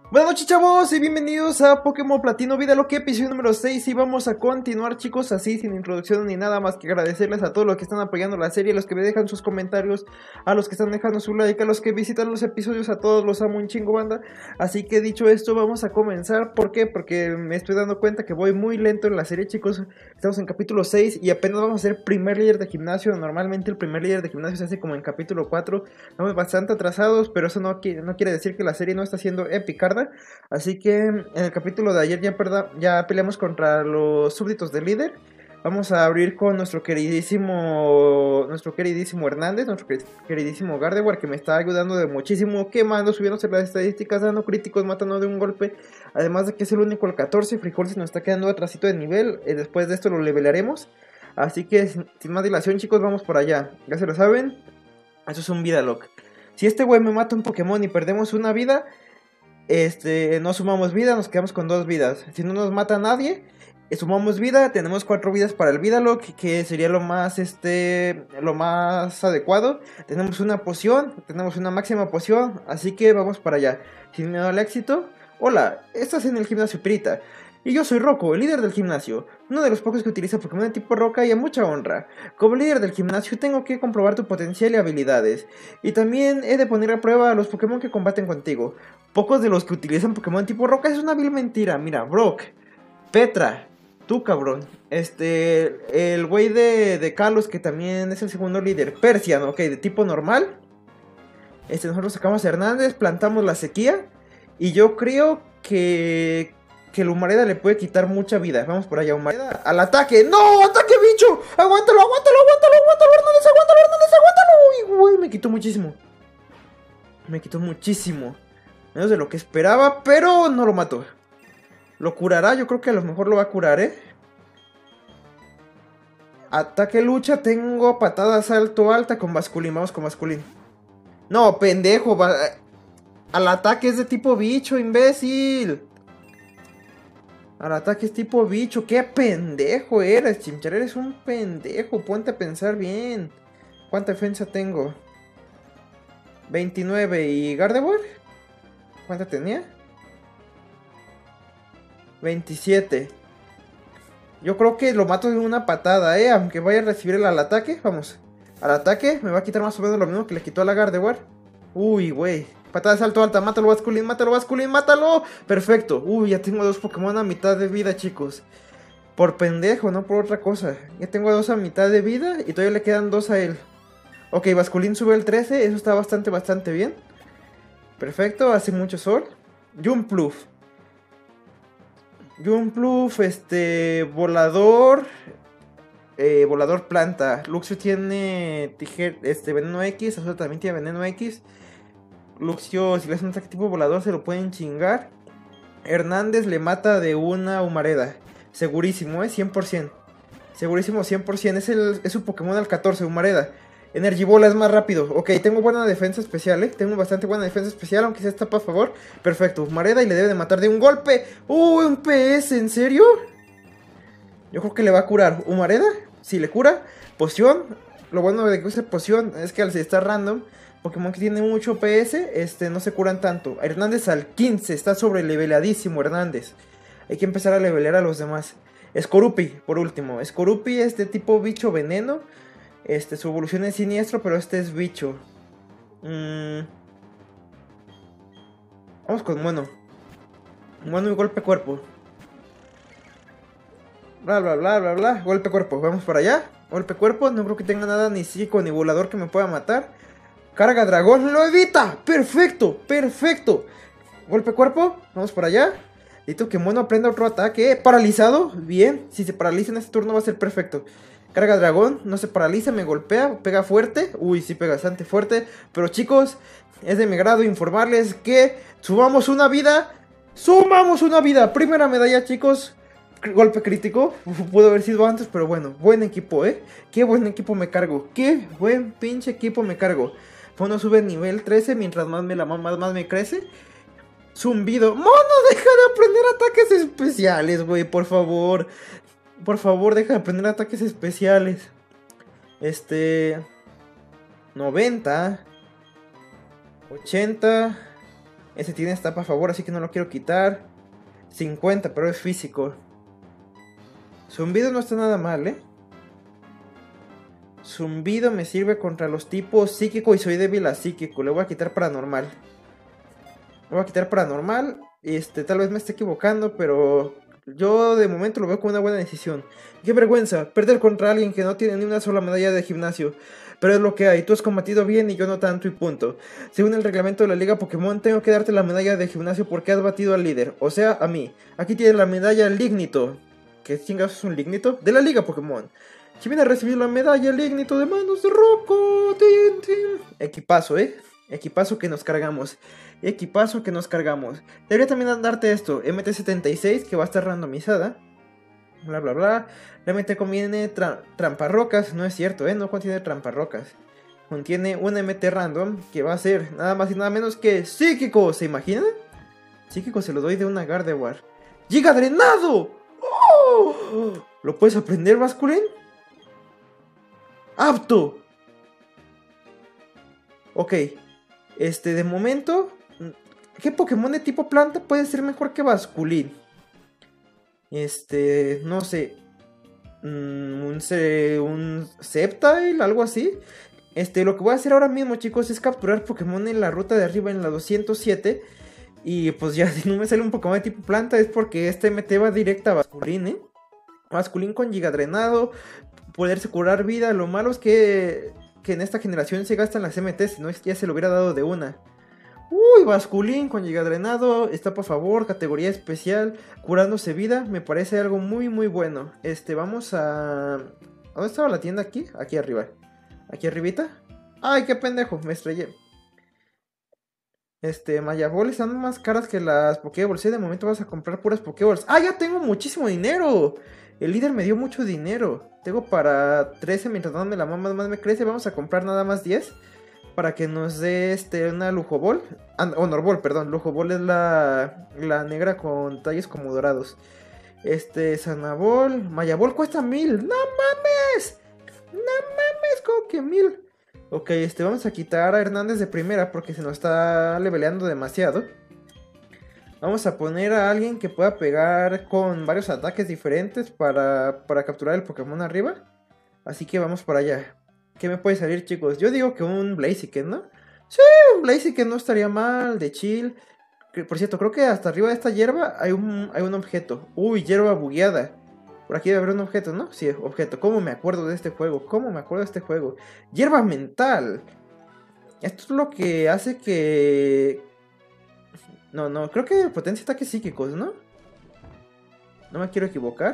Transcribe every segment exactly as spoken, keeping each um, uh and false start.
Buenas noches, chavos, y bienvenidos a Pokémon Platino Vida Loca, episodio número seis. Y vamos a continuar, chicos, así sin introducción ni nada más que agradecerles a todos los que están apoyando la serie, a los que me dejan sus comentarios, a los que están dejando su like, a los que visitan los episodios, a todos los amo un chingo, banda. Así que dicho esto, vamos a comenzar. ¿Por qué? Porque me estoy dando cuenta que voy muy lento en la serie, chicos. Estamos en capítulo seis y apenas vamos a ser primer líder de gimnasio. Normalmente el primer líder de gimnasio se hace como en capítulo cuatro. Estamos bastante atrasados, pero eso no, no quiere decir que la serie no está siendo epicarda. Así que en el capítulo de ayer ya, perda, ya peleamos contra los súbditos del líder. Vamos a abrir con nuestro queridísimo Nuestro queridísimo Hernández, nuestro queridísimo Gardevoir, que me está ayudando de muchísimo, quemando, subiéndose las estadísticas, dando críticos, matando de un golpe. Además de que es el único al catorce, Frijol se nos está quedando atrasito de nivel. eh, Después de esto lo levelaremos. Así que sin, sin más dilación, chicos, vamos por allá. Ya se lo saben, eso es un vida lock. Si este güey me mata un Pokémon y perdemos una vida, Este, no sumamos vida, nos quedamos con dos vidas. Si no nos mata nadie, sumamos vida, tenemos cuatro vidas para el Vidalock, que sería lo más, este, lo más adecuado. Tenemos una poción, tenemos una máxima poción, así que vamos para allá. Sin miedo al éxito. Hola, estás en el gimnasio Pirita. Y yo soy Rocco, el líder del gimnasio, uno de los pocos que utiliza Pokémon de tipo roca y a mucha honra. Como líder del gimnasio tengo que comprobar tu potencial y habilidades, y también he de poner a prueba a los Pokémon que combaten contigo. Pocos de los que utilizan Pokémon tipo roca es una vil mentira. Mira, Brock, Petra, tú cabrón, este, el güey de, de Kalos, que también es el segundo líder, Persian, ok, de tipo normal. Este, nosotros sacamos a Hernández, plantamos la sequía, y yo creo que... que el Humareda le puede quitar mucha vida. Vamos por allá, Humareda. ¡Al ataque! ¡No! ¡Ataque, bicho! ¡Aguántalo, aguántalo, aguántalo, aguántalo, Hernández! ¡Aguántalo, Hernández! ¡Aguántalo! ¡Uy, güey! Me quitó muchísimo. Me quitó muchísimo. Menos de lo que esperaba, pero no lo mató. Lo curará, yo creo que a lo mejor lo va a curar, ¿eh? Ataque, lucha, tengo patada, salto, alta con Basculín. Vamos con Basculín. No, pendejo. Va... Al ataque es de tipo bicho, imbécil. Al ataque es tipo bicho. ¡Qué pendejo eres, Chimchar! Eres un pendejo. Ponte a pensar bien. ¿Cuánta defensa tengo? veintinueve. ¿Y Gardevoir? ¿Cuánta tenía? veintisiete. Yo creo que lo mato de una patada, eh. Aunque vaya a recibir el al ataque. Vamos. Al ataque. Me va a quitar más o menos lo mismo que le quitó a la Gardevoir. Uy, güey. Patada de salto alta, mátalo, Basculín, mátalo, Basculín, mátalo. Perfecto. Uy, ya tengo dos Pokémon a mitad de vida, chicos. Por pendejo, no por otra cosa. Ya tengo dos a mitad de vida y todavía le quedan dos a él. Ok, Basculín sube el trece, eso está bastante, bastante bien. Perfecto, hace mucho sol. Jumpluff. Jumpluff, este, volador. Eh, volador planta. Luxio tiene tijer, este, veneno X, Azul también tiene veneno X. Luxio, si le hace un ataque tipo volador, se lo pueden chingar. Hernández le mata de una Humareda. Segurísimo, ¿eh? cien por ciento. Segurísimo, cien por ciento. Es, el, es su Pokémon al catorce, Humareda. Energy Bola es más rápido. Ok, tengo buena defensa especial, ¿eh? Tengo bastante buena defensa especial, aunque sea tapa a favor. Perfecto, Humareda y le debe de matar de un golpe. ¡Uy, un P S! ¿En serio? Yo creo que le va a curar. ¿Humareda? Si le cura. Poción. Lo bueno de que use poción es que al estar random... Pokémon que tiene mucho P S, este, no se curan tanto. Hernández al quince, está sobre leveladísimo Hernández. Hay que empezar a levelear a los demás. Skorupi, por último. Skorupi es de tipo bicho veneno. Este, su evolución es siniestro, pero este es bicho. Mm. Vamos con mono. Mono y golpe cuerpo. Bla, bla, bla, bla, bla. Golpe cuerpo, vamos para allá. Golpe cuerpo, no creo que tenga nada ni psíquico ni volador que me pueda matar. Carga dragón, lo evita. Perfecto, perfecto. Golpe cuerpo, vamos por allá. Necesito que Mono aprenda otro ataque. Paralizado, bien. Si se paraliza en este turno va a ser perfecto. Carga dragón, no se paraliza, me golpea, pega fuerte. Uy, sí pega bastante fuerte. Pero chicos, es de mi grado informarles que sumamos una vida. Sumamos una vida. Primera medalla, chicos. Golpe crítico. Uf, pudo haber sido antes, pero bueno. Buen equipo, eh. Qué buen equipo me cargo. Qué buen pinche equipo me cargo. Mono sube nivel trece, mientras más me la más, más me crece. Zumbido. Mono, deja de aprender ataques especiales, güey, por favor. Por favor, deja de aprender ataques especiales. Este... noventa. ochenta. Ese tiene etapa a favor, así que no lo quiero quitar. cincuenta, pero es físico. Zumbido no está nada mal, ¿eh? Zumbido me sirve contra los tipos psíquico y soy débil a psíquico. Le voy a quitar paranormal. Le voy a quitar paranormal. Este, tal vez me esté equivocando, pero yo de momento lo veo como una buena decisión. Qué vergüenza, perder contra alguien que no tiene ni una sola medalla de gimnasio. Pero es lo que hay, tú has combatido bien y yo no tanto y punto. Según el reglamento de la Liga Pokémon, tengo que darte la medalla de gimnasio porque has batido al líder, o sea, a mí. Aquí tienes la medalla Lignito. ¿Qué chingados es un Lignito? De la Liga Pokémon. Si viene a recibir la medalla Lignito de manos de Rocco. Tin, tin. Equipazo, ¿eh? Equipazo que nos cargamos. Equipazo que nos cargamos. Debería también darte esto, M T setenta y seis, que va a estar randomizada. Bla, bla, bla. La M T contiene tra tramparrocas. No es cierto, ¿eh? No contiene tramparrocas. Contiene un M T random que va a ser nada más y nada menos que psíquico. ¿Se imaginan? Psíquico se lo doy de una Gardevoir. ¡Giga Drenado! ¡Oh! ¿Lo puedes aprender, Basculín? ¡Apto! Ok. Este, de momento, ¿qué Pokémon de tipo planta puede ser mejor que Basculín? Este, no sé. Un, un Sceptile, algo así. Este, lo que voy a hacer ahora mismo, chicos, es capturar Pokémon en la ruta de arriba, en la doscientos siete. Y pues ya, si no me sale un Pokémon de tipo planta, es porque este M T va directa a Basculín, ¿eh? Basculín con Giga Drenado, poderse curar vida. Lo malo es que, que en esta generación se gastan las M Ts, si no ya se lo hubiera dado de una. Uy, Basculín con Giga Drenado, está por favor, categoría especial, curándose vida, me parece algo muy muy bueno. Este, vamos a... ¿Dónde estaba la tienda aquí? Aquí arriba. Aquí arribita. Ay, qué pendejo, me estrellé. Este, Mayabol están más caras que las Pokéballs, ¿eh? De momento vas a comprar puras Pokéballs. ¡Ah, ya tengo muchísimo dinero! El líder me dio mucho dinero. Tengo para trece, mientras no me la mamá más me crece. Vamos a comprar nada más diez. Para que nos dé este, una Lujo Ball. Ah, Honor Ball, perdón. Lujo Ball es la, la negra con talles como dorados. Este, Sanabol. Mayabol cuesta mil. ¡No mames! ¡No mames! ¿Cómo que mil? Ok, este, vamos a quitar a Hernández de primera porque se nos está leveleando demasiado. Vamos a poner a alguien que pueda pegar con varios ataques diferentes para, para capturar el Pokémon arriba. Así que vamos para allá. ¿Qué me puede salir, chicos? Yo digo que un Blaziken, ¿no? Sí, un Blaziken no estaría mal, de chill. Por cierto, creo que hasta arriba de esta hierba hay un, hay un objeto. Uy, hierba bugueada. Por aquí debe haber un objeto, ¿no? Sí, objeto. ¿Cómo me acuerdo de este juego? ¿Cómo me acuerdo de este juego? Hierba mental. Esto es lo que hace que... No, no, creo que potencia ataques psíquicos, ¿no? No me quiero equivocar.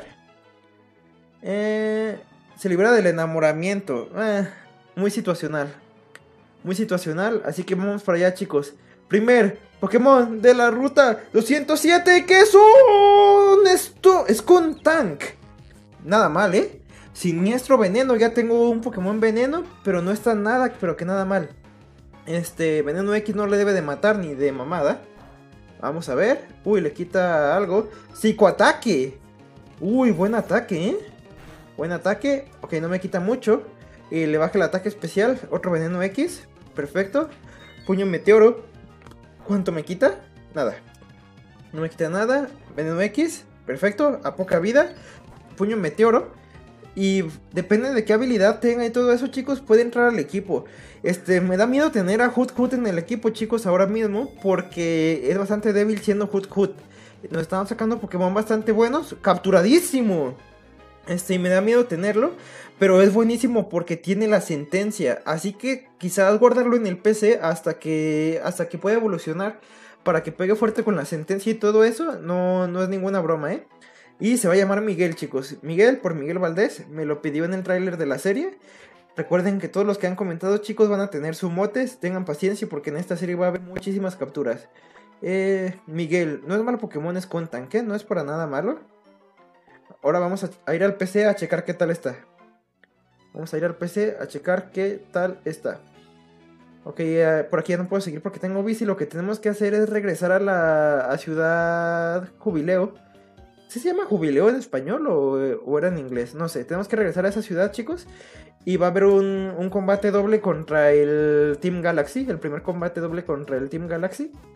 Eh... Se libera del enamoramiento. Eh, muy situacional. Muy situacional. Así que vamos para allá, chicos. Primer Pokémon de la ruta doscientos siete. ¿Qué son? Esto es con Tank. Nada mal, ¿eh? Siniestro Veneno. Ya tengo un Pokémon Veneno. Pero no está nada, pero que nada mal. Este Veneno X no le debe de matar ni de mamada. Vamos a ver. Uy, le quita algo. Psicoataque. Uy, buen ataque, ¿eh? Buen ataque, ok, no me quita mucho. Y le baja el ataque especial, otro Veneno X, perfecto. Puño Meteoro, ¿cuánto me quita? Nada, no me quita nada. Veneno X, perfecto, a poca vida. Puño Meteoro. Y depende de qué habilidad tenga y todo eso, chicos, puede entrar al equipo. Este, me da miedo tener a Hoot Hoot en el equipo, chicos, ahora mismo, porque es bastante débil siendo Hoot Hoot. Nos estamos sacando Pokémon bastante buenos. ¡Capturadísimo! Este, y me da miedo tenerlo, pero es buenísimo porque tiene la sentencia. Así que quizás guardarlo en el P C hasta que hasta que pueda evolucionar para que pegue fuerte con la sentencia y todo eso. No, no es ninguna broma, ¿eh? Y se va a llamar Miguel, chicos. Miguel por Miguel Valdés. Me lo pidió en el tráiler de la serie. Recuerden que todos los que han comentado, chicos, van a tener su motes. Tengan paciencia porque en esta serie va a haber muchísimas capturas. Eh, Miguel, no es malo Pokémon, es con tanque, no es para nada malo. Ahora vamos a, a ir al P C a checar qué tal está. Vamos a ir al P C a checar qué tal está. Ok, uh, por aquí ya no puedo seguir porque tengo bici. Lo que tenemos que hacer es regresar a la a Ciudad Jubileo. ¿Sí se llama Jubileo en español o, o era en inglés? No sé, tenemos que regresar a esa ciudad, chicos. Y va a haber un, un combate doble contra el Team Galaxy. El primer combate doble contra el Team Galaxy.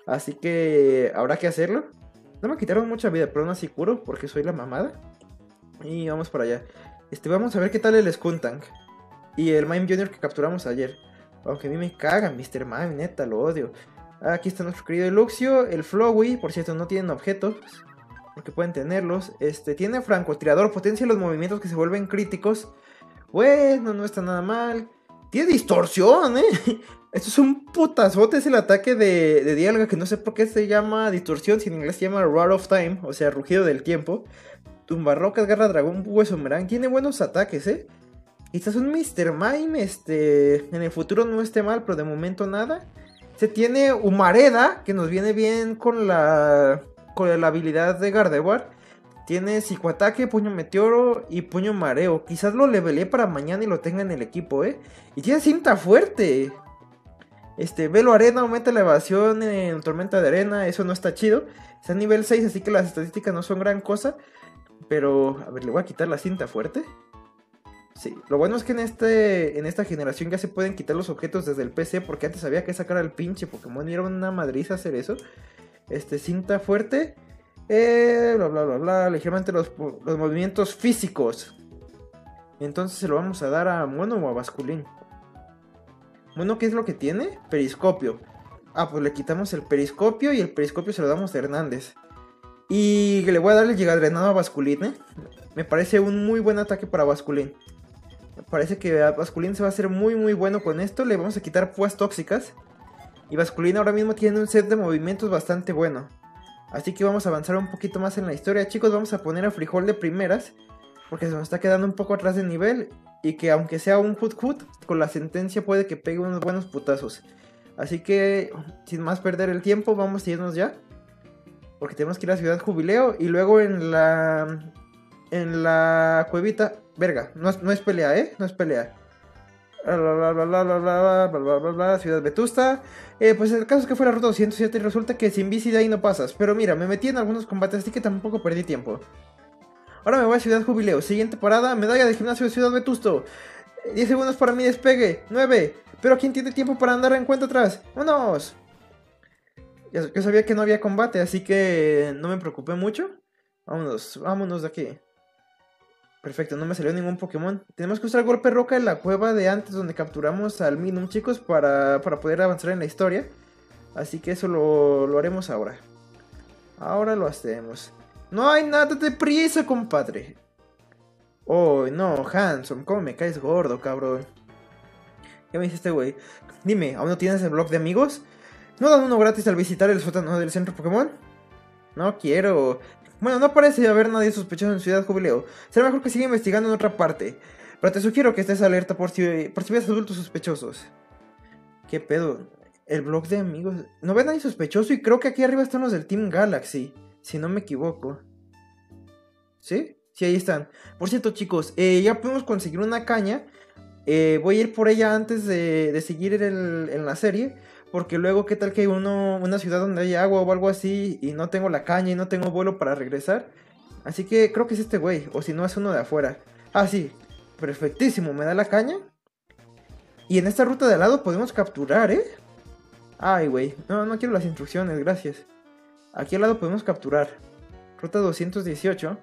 Así que habrá que hacerlo. No me quitaron mucha vida, pero aún así curo porque soy la mamada. Y vamos para allá. Este, vamos a ver qué tal el Skuntank y el Mime Junior que capturamos ayer. Aunque a mí me cagan, mister Mime, neta, lo odio. Aquí está nuestro querido Luxio, el Flowey, por cierto, no tienen objetos, porque pueden tenerlos. Este, tiene francotirador, potencia los movimientos que se vuelven críticos. Bueno, no está nada mal. Tiene distorsión, eh. Esto es un putazote, es el ataque de, de Dialga, que no sé por qué se llama distorsión, si en inglés se llama Roar of Time, o sea, rugido del tiempo. Tumbarrocas, garra dragón, hueso merán. Tiene buenos ataques, eh. Quizás un mister Mime, este, en el futuro no esté mal, pero de momento nada. Se tiene Humareda, que nos viene bien con la, con la habilidad de Gardevoir. Tiene psicoataque, puño meteoro y puño mareo. Quizás lo levelé para mañana y lo tenga en el equipo, eh. Y tiene cinta fuerte. Este, Velo Arena aumenta la evasión en tormenta de arena. Eso no está chido. Está a nivel seis, así que las estadísticas no son gran cosa. Pero, a ver, le voy a quitar la cinta fuerte. Sí, lo bueno es que en este en esta generación ya se pueden quitar los objetos desde el P C, porque antes había que sacar al pinche Pokémon y era una madriza hacer eso. Este, cinta fuerte. Eh, bla bla bla bla. Ligeramente los, los movimientos físicos. Entonces se lo vamos a dar a Mono o a Basculín. Mono, ¿qué es lo que tiene? Periscopio. Ah, pues le quitamos el periscopio y el periscopio se lo damos a Hernández. Y le voy a dar el Gigadrenado a Basculín, ¿eh? Me parece un muy buen ataque para Basculín. Parece que Basculín se va a hacer muy muy bueno con esto. Le vamos a quitar púas tóxicas. Y Basculín ahora mismo tiene un set de movimientos bastante bueno. Así que vamos a avanzar un poquito más en la historia. Chicos, vamos a poner a Frijol de primeras, porque se nos está quedando un poco atrás de nivel. Y que aunque sea un Hoot Hoot, con la sentencia puede que pegue unos buenos putazos. Así que, sin más perder el tiempo, vamos a irnos ya. Porque tenemos que ir a Ciudad Jubileo. Y luego en la... En la cuevita... Verga, no es, no es pelea, ¿eh? No es pelea. Bla, bla, bla, bla, bla, bla, bla, bla, bla, bla, Ciudad Vetusta. Eh, pues el caso es que fue la ruta doscientos siete y resulta que sin bici de ahí no pasas. Pero mira, me metí en algunos combates, así que tampoco perdí tiempo. Ahora me voy a Ciudad Jubileo. Siguiente parada, medalla de gimnasio de Ciudad Vetusto. diez segundos para mi despegue. nueve. Pero ¿quién tiene tiempo para andar en cuenta atrás? ¡Vámonos! Yo sabía que no había combate, así que no me preocupé mucho. Vámonos, vámonos de aquí. Perfecto, no me salió ningún Pokémon. Tenemos que usar golpe roca en la cueva de antes donde capturamos al Minun, chicos, para, para poder avanzar en la historia. Así que eso lo, lo haremos ahora. Ahora lo hacemos. No hay nada de prisa, compadre. Oh, no, Hanson, cómo me caes gordo, cabrón. ¿Qué me dice este güey? Dime, ¿aún no tienes el blog de amigos? ¿No dan uno gratis al visitar el sótano del centro Pokémon? No quiero... Bueno, no parece haber nadie sospechoso en Ciudad Jubileo. Será mejor que siga investigando en otra parte. Pero te sugiero que estés alerta por si, por si ves adultos sospechosos. ¿Qué pedo? El blog de amigos... No ve a nadie sospechoso y creo que aquí arriba están los del Team Galaxy. Si no me equivoco. ¿Sí? Sí, ahí están. Por cierto, chicos, eh, ya podemos conseguir una caña. Eh, voy a ir por ella antes de, de seguir el, en la serie. Porque luego, ¿qué tal que hay uno, una ciudad donde hay agua o algo así y no tengo la caña y no tengo vuelo para regresar? Así que creo que es este güey, o si no es uno de afuera. Ah, sí, perfectísimo, me da la caña. Y en esta ruta de al lado podemos capturar, ¿eh? Ay, güey, no, no quiero las instrucciones, gracias. Aquí al lado podemos capturar. Ruta doscientos dieciocho.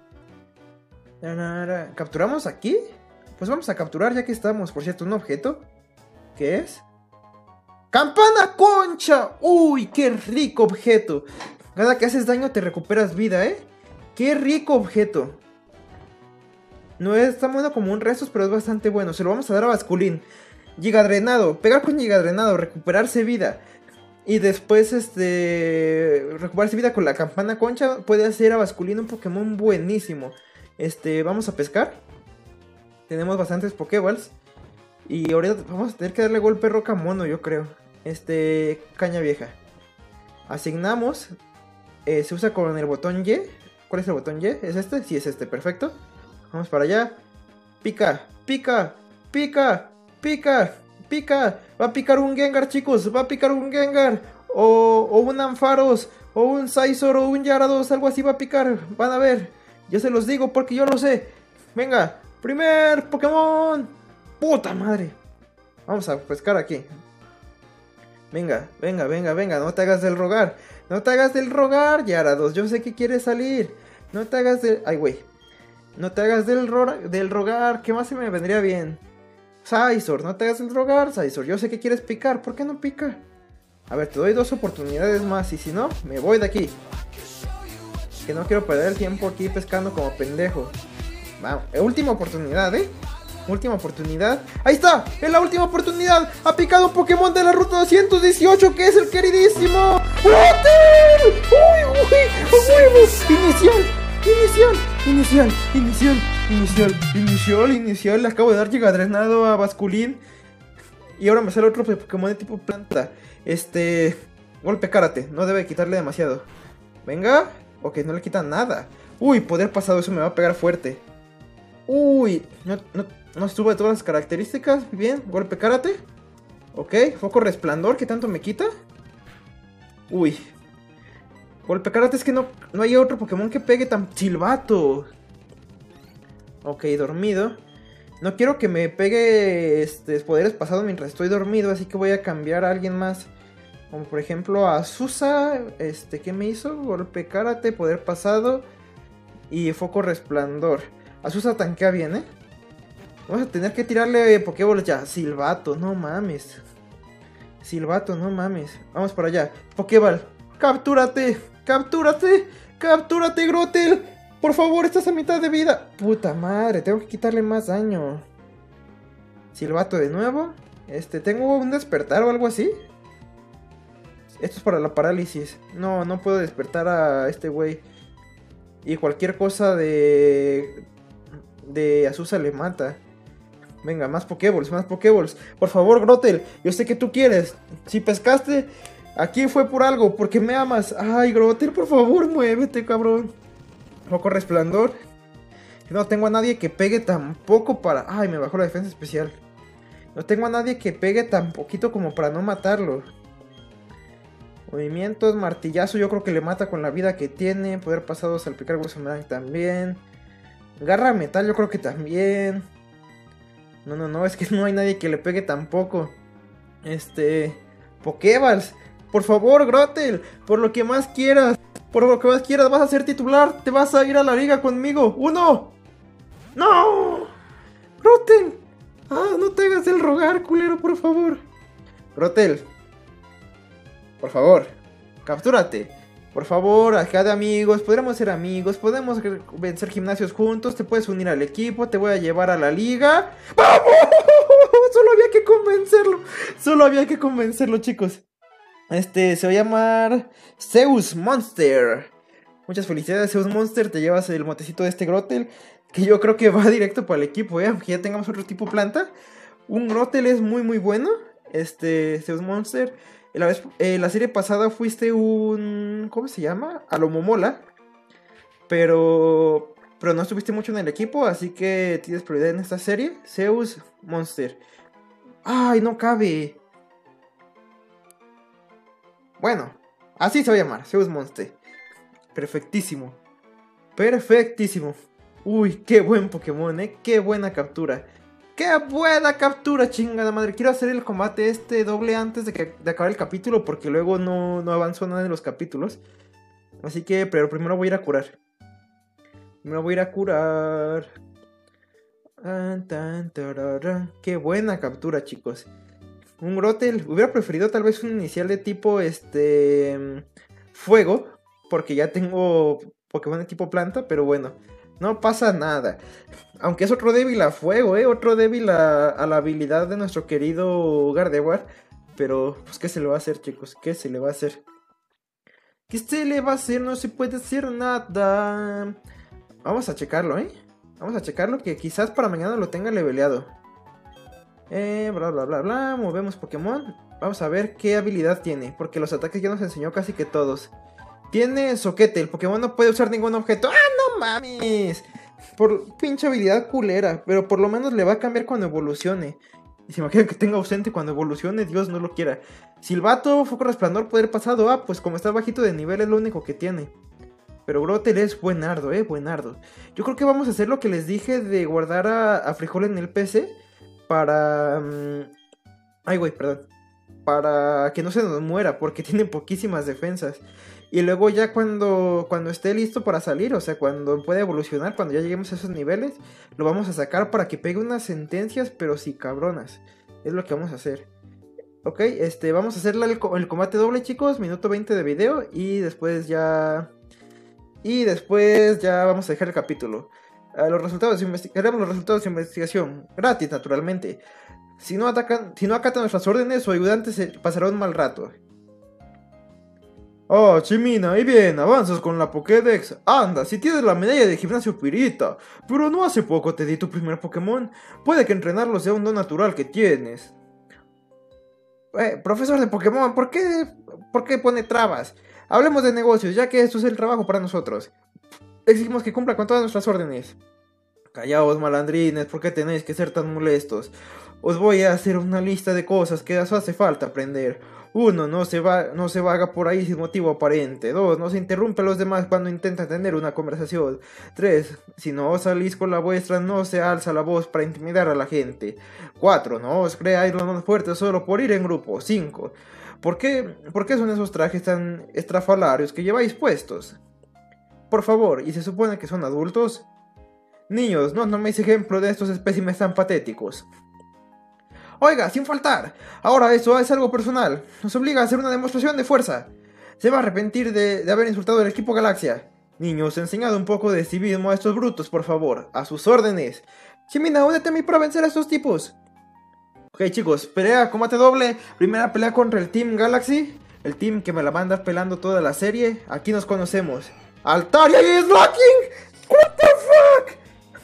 ¿Capturamos aquí? Pues vamos a capturar ya que estamos. Por cierto, un objeto. ¿Qué es? ¡Campana concha! ¡Uy, qué rico objeto! Cada que haces daño te recuperas vida, ¿eh? ¡Qué rico objeto! No es tan bueno como un restos, pero es bastante bueno. Se lo vamos a dar a Basculín. Gigadrenado. Pegar con Gigadrenado. Recuperarse vida. Y después, este... recuperarse vida con la campana concha. Puede hacer a Basculín un Pokémon buenísimo. Este, vamos a pescar. Tenemos bastantes Pokéballs. Y ahorita vamos a tener que darle golpe roca a Mono, yo creo. Este, caña vieja. Asignamos. Eh, se usa con el botón Y. ¿Cuál es el botón Y? ¿Es este? Sí, es este, perfecto. Vamos para allá. Pica, pica, pica, pica, pica. Va a picar un Gengar, chicos. Va a picar un Gengar. O, o un Ampharos. O un Scizor o un Gyarados. Algo así va a picar. Van a ver. Yo se los digo porque yo lo sé. Venga. Primer Pokémon. Puta madre. Vamos a pescar aquí. Venga, venga, venga, venga, no te hagas del rogar. No te hagas del rogar, Yarados. Yo sé que quieres salir. No te hagas del... Ay, güey. No te hagas del, ro... del rogar. ¿Qué más se me vendría bien? Scizor, no te hagas del rogar, Scizor. Yo sé que quieres picar. ¿Por qué no pica? A ver, te doy dos oportunidades más. Y si no, me voy de aquí. Que no quiero perder el tiempo aquí pescando como pendejo. Vamos, última oportunidad, ¿eh? Última oportunidad. ¡Ahí está! ¡Es la última oportunidad! ¡Ha picado un Pokémon de la ruta doscientos dieciocho! ¡Que es el queridísimo ¡Grotel! ¡Uy, uy! ¡A huevos! ¡Inicial! ¡Inicial! ¡Inicial! ¡Inicial! ¡Inicial! ¡Inicial! ¡Inicial! Le acabo de dar Giga Drenado a Basculín. Y ahora me sale otro Pokémon de tipo planta. Este... Golpe Karate. No debe quitarle demasiado. Venga. Ok, no le quita nada. Uy, poder pasado. Eso me va a pegar fuerte. Uy, no, no, no sube todas las características. Bien, golpe karate. Ok, foco resplandor, ¿qué tanto me quita? Uy. Golpe karate, es que no, no hay otro Pokémon que pegue tan... Silbato. Ok, dormido. No quiero que me pegue este, poderes pasados mientras estoy dormido, así que voy a cambiar a alguien más. Como por ejemplo a Azusa. Este, ¿qué me hizo? Golpe karate, poder pasado y foco resplandor. Azusa tanquea bien, ¿eh? Vamos a tener que tirarle Pokéballs ya. Silbato, no mames. Silbato, no mames. Vamos para allá. Pokéball. Captúrate. Captúrate. Captúrate, Grotel. Por favor, estás a mitad de vida. Puta madre, tengo que quitarle más daño. Silbato de nuevo. Este, ¿tengo un despertar o algo así? Esto es para la parálisis. No, no puedo despertar a este güey. Y cualquier cosa de... de Azusa le mata. Venga, más Pokéballs, más Pokéballs. Por favor, Grotel, yo sé que tú quieres. Si pescaste, aquí fue por algo, porque me amas. Ay, Grotel, por favor, muévete, cabrón. Foco resplandor. No tengo a nadie que pegue tan poco para... Ay, me bajó la defensa especial. No tengo a nadie que pegue tan poquito como para no matarlo. Movimientos, martillazo, yo creo que le mata con la vida que tiene. Poder pasado, salpicar hueso también. Garra metal, yo creo que también. No, no, no, es que no hay nadie que le pegue tampoco. Este... Pokéballs. Por favor, Grotel, por lo que más quieras. Por lo que más quieras, vas a ser titular. Te vas a ir a la liga conmigo. ¡Uno! ¡No! Grotel. Ah, no te hagas el rogar, culero, por favor. Grotel. Por favor, captúrate. Por favor, acá de amigos, podremos ser amigos, podemos vencer gimnasios juntos, te puedes unir al equipo, te voy a llevar a la liga. ¡Vamos! Solo había que convencerlo, solo había que convencerlo, chicos. Este, se va a llamar Zeus Monster. Muchas felicidades, Zeus Monster, te llevas el motecito de este Grotel, que yo creo que va directo para el equipo, ¿eh? Aunque ya tengamos otro tipo planta. Un Grotel es muy muy bueno, este, Zeus Monster. La, vez, eh, la serie pasada fuiste un... ¿Cómo se llama? Alomomola. Pero... Pero no estuviste mucho en el equipo, así que tienes prioridad en esta serie. Zeus Monster. ¡Ay, no cabe! Bueno, así se va a llamar, Zeus Monster. Perfectísimo. Perfectísimo. Uy, qué buen Pokémon, ¿eh? Qué buena captura. ¡Qué buena captura, chingada madre! Quiero hacer el combate este doble antes de, que, de acabar el capítulo, porque luego no, no avanzó nada en los capítulos. Así que, pero primero voy a ir a curar. Primero voy a ir a curar. Tan, tan, tararán. ¡Qué buena captura, chicos! Un Grotel. Hubiera preferido tal vez un inicial de tipo, este... fuego, porque ya tengo Pokémon de tipo planta, pero bueno. No pasa nada. Aunque es otro débil a fuego, ¿eh? Otro débil a, a la habilidad de nuestro querido Gardevoir. Pero, pues, ¿qué se le va a hacer, chicos? ¿Qué se le va a hacer? ¿Qué se le va a hacer? No se puede hacer nada. Vamos a checarlo, ¿eh? Vamos a checarlo, que quizás para mañana lo tenga leveleado. Eh, bla, bla, bla, bla. Movemos Pokémon. Vamos a ver qué habilidad tiene. Porque los ataques ya nos enseñó casi que todos. Tiene Soquete, el Pokémon no puede usar ningún objeto. ¡Ah, no mames! Por pinche habilidad culera. Pero por lo menos le va a cambiar cuando evolucione. Y se imagina que tenga ausente cuando evolucione, Dios no lo quiera. Silbato, Foco Resplandor, Poder Pasado. Ah, pues como está bajito de nivel es lo único que tiene. Pero Grotel es buenardo, eh, buenardo. Yo creo que vamos a hacer lo que les dije de guardar a, a Frijol en el P C. Para... Um... Ay, güey, perdón. para que no se nos muera, porque tiene poquísimas defensas. Y luego ya cuando, cuando esté listo para salir, o sea, cuando pueda evolucionar, cuando ya lleguemos a esos niveles, lo vamos a sacar para que pegue unas sentencias, pero sí cabronas. Es lo que vamos a hacer. Ok, este, vamos a hacer el, el combate doble, chicos, minuto veinte de video, y después ya... Y después ya vamos a dejar el capítulo. Uh, los resultados de investigaremos los resultados de investigación, gratis naturalmente. Si no atacan, si no acatan nuestras órdenes, su ayudante se pasará un mal rato. Oh, Chimina, y bien, avanzas con la Pokédex. Anda, si tienes la medalla de gimnasio Pirita. Pero no hace poco te di tu primer Pokémon. Puede que entrenarlo sea un don natural que tienes. Eh, profesor de Pokémon, ¿por qué, ¿por qué pone trabas? Hablemos de negocios, ya que esto es el trabajo para nosotros. Exigimos que cumpla con todas nuestras órdenes. Callaos, malandrines, ¿por qué tenéis que ser tan molestos? Os voy a hacer una lista de cosas que os hace falta aprender. Uno, no se, va, no se vaga por ahí sin motivo aparente. Dos, no se interrumpe a los demás cuando intentan tener una conversación. Tres, si no os salís con la vuestra, no se alza la voz para intimidar a la gente. Cuatro, no os creáis los más fuertes solo por ir en grupo. Cinco, ¿por qué, ¿por qué son esos trajes tan estrafalarios que lleváis puestos? Por favor, ¿y se supone que son adultos? Niños, no toméis ejemplo de estos espécimes tan patéticos. Oiga, sin faltar, ahora eso es algo personal. Nos obliga a hacer una demostración de fuerza. Se va a arrepentir de, de haber insultado al equipo Galaxia. Niños, enseñad un poco de civismo a estos brutos, por favor. A sus órdenes. Chimina, únete a mí para vencer a estos tipos. Ok, chicos, pelea, combate doble. Primera pelea contra el Team Galaxy. El team que me la manda pelando toda la serie. Aquí nos conocemos. ¡Altaria y Slaking! ¿What the fuck?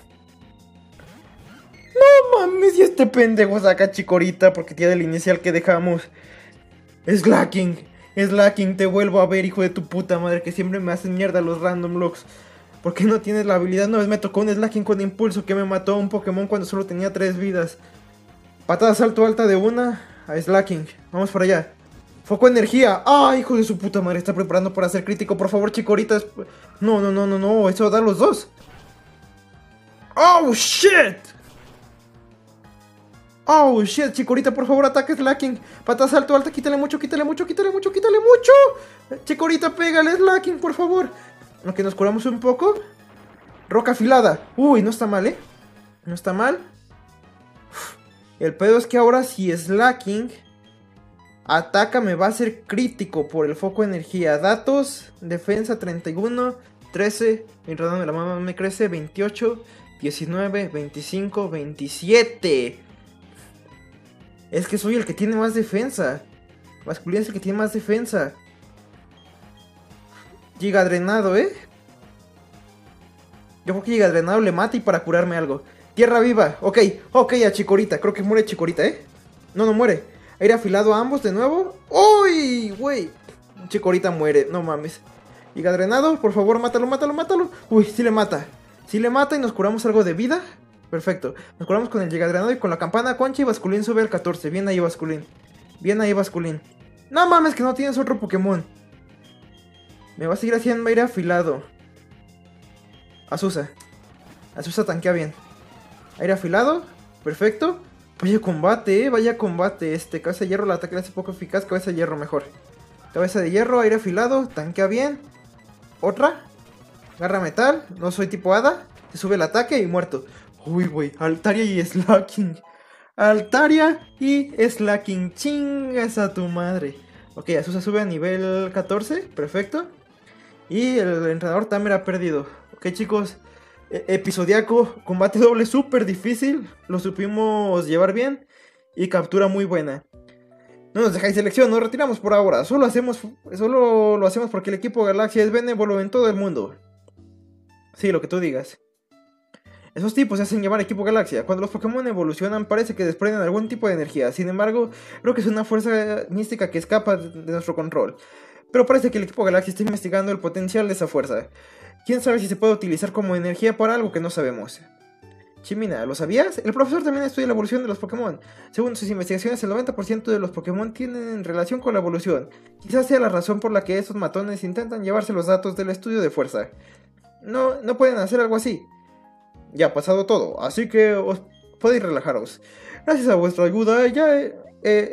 No mames, y este pendejo saca Chikorita porque tiene el inicial que dejamos. Slaking, Slaking, te vuelvo a ver, hijo de tu puta madre, que siempre me hacen mierda los random locks. ¿Por qué no tienes la habilidad? Una vez me tocó un Slaking con impulso que me mató a un Pokémon cuando solo tenía tres vidas. Patada salto alta de una a Slaking. Vamos para allá. Foco energía. ¡Ah, hijo de su puta madre! Está preparando para hacer crítico. Por favor, Chikorita. No, no, no, no, no. Eso da los dos. ¡Oh, shit! ¡Oh, shit! Chikorita, por favor, ataque Slaking. Patada salto alta. Quítale mucho, quítale mucho, quítale mucho, quítale mucho. Chikorita, pégale Slaking, por favor. Ok, nos curamos un poco. Roca afilada. Uy, no está mal, ¿eh? No está mal. Uf. El pedo es que ahora si Slaking ataca me va a ser crítico por el foco de energía. Datos, defensa treinta y uno, trece, mi radón de la mamá me crece, veintiocho, diecinueve, veinticinco, veintisiete. Es que soy el que tiene más defensa. Masculino es el que tiene más defensa. Giga drenado, ¿eh? Yo creo que Giga drenado le mata y para curarme algo. Tierra viva, ok, ok a Chikorita. Creo que muere Chikorita, ¿eh? No, no muere. Aire afilado a ambos de nuevo. ¡Uy, güey! Chikorita muere, no mames. Giga drenado, por favor, mátalo, mátalo, mátalo. Uy, sí le mata. Sí le mata y nos curamos algo de vida. Perfecto. Nos curamos con el Giga drenado y con la campana concha y Basculín sube al catorce. Bien ahí, Basculín. Bien ahí, Basculín. No mames, que no tienes otro Pokémon. Me va a seguir haciendo aire afilado. Azusa. Azusa tanquea bien. Aire afilado. Perfecto. Vaya combate, eh. Vaya combate. Este, cabeza de hierro, el ataque le hace poco eficaz. Cabeza de hierro mejor. Cabeza de hierro, aire afilado. Tanquea bien. Otra. Garra metal. No soy tipo hada. Se sube el ataque y muerto. Uy, güey. Altaria y Slaking. Altaria y Slaking. Chingas a tu madre. Ok, Azusa sube a nivel catorce. Perfecto. Y el entrenador Tamer ha perdido. Ok, chicos. E episodiaco. Combate doble súper difícil. Lo supimos llevar bien. Y captura muy buena. No nos dejáis selección. Nos retiramos por ahora. Solo, hacemos, solo lo hacemos porque el equipo Galaxia es benévolo en todo el mundo. Sí, lo que tú digas. Esos tipos se hacen llamar equipo Galaxia. Cuando los Pokémon evolucionan parece que desprenden algún tipo de energía. Sin embargo, creo que es una fuerza mística que escapa de nuestro control. Pero parece que el equipo Galaxia está investigando el potencial de esa fuerza. Quién sabe si se puede utilizar como energía para algo que no sabemos. Chimina, ¿lo sabías? El profesor también estudia la evolución de los Pokémon. Según sus investigaciones, el noventa por ciento de los Pokémon tienen relación con la evolución. Quizás sea la razón por la que esos matones intentan llevarse los datos del estudio de fuerza. No, no pueden hacer algo así. Ya ha pasado todo, así que os podéis relajaros. Gracias a vuestra ayuda ya he, he, he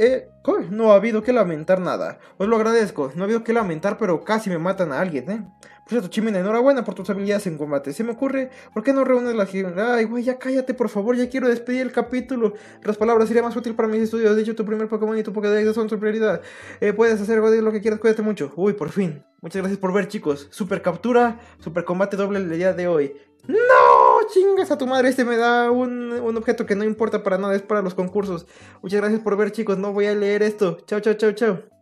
Uy, no ha habido que lamentar nada. Os lo agradezco. No ha habido que lamentar, pero casi me matan a alguien, ¿eh? Por cierto, Chimena, enhorabuena por tus habilidades en combate. Se me ocurre, ¿por qué no reúnes la gente? Ay, güey, ya cállate, por favor, ya quiero despedir el capítulo. Las palabras sería más útil para mis estudios. De hecho, tu primer Pokémon y tu Pokédex son su prioridad. Eh, puedes hacer lo que quieras, cuídate mucho. Uy, por fin. Muchas gracias por ver, chicos. Super captura, super combate doble el día de hoy. ¡No! Chingas a tu madre, este me da un, un objeto que no importa para nada, es para los concursos. Muchas gracias por ver, chicos, no voy a leer esto. Chao, chao, chao, chao.